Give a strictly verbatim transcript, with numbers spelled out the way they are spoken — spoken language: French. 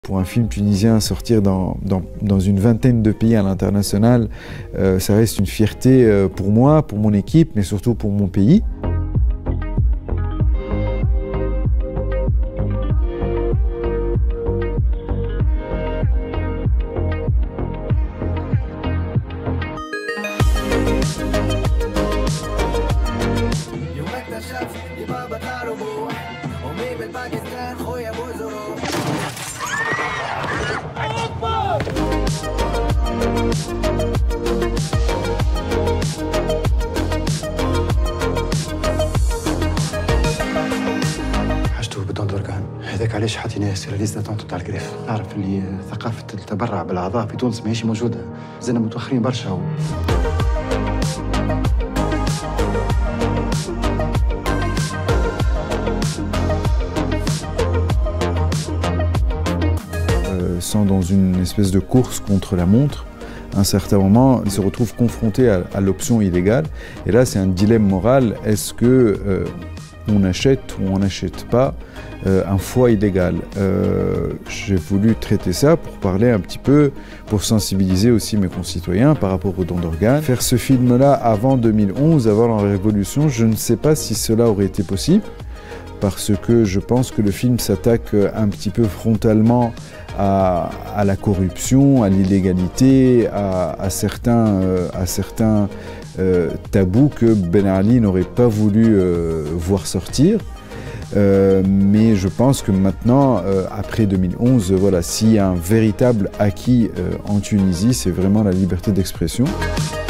Pour un film tunisien, sortir dans, dans, dans une vingtaine de pays à l'international, euh, ça reste une fierté euh, pour moi, pour mon équipe, mais surtout pour mon pays. حاجته بدون دركان هذاك علاش حطيناه ياسر ليست داتونت تاع الكريف. تعرف اللي ثقافه التبرع بالاعضاء في تونس ماهيش موجوده، زلنا متاخرين برشا. Sont dans une espèce de course contre la montre. À un certain moment, ils se retrouvent confrontés à, à l'option illégale. Et là, c'est un dilemme moral. Est-ce que euh, on achète ou on n'achète pas euh, un foie illégal? euh, J'ai voulu traiter ça pour parler un petit peu, pour sensibiliser aussi mes concitoyens par rapport aux dons d'organes. Faire ce film-là avant deux mille onze, avant la Révolution, je ne sais pas si cela aurait été possible, parce que je pense que le film s'attaque un petit peu frontalement à, à la corruption, à l'illégalité, à, à certains, euh, à certains euh, tabous que Ben Ali n'aurait pas voulu euh, voir sortir. Euh, mais je pense que maintenant, euh, après deux mille onze, voilà, s'il y a un véritable acquis euh, en Tunisie, c'est vraiment la liberté d'expression.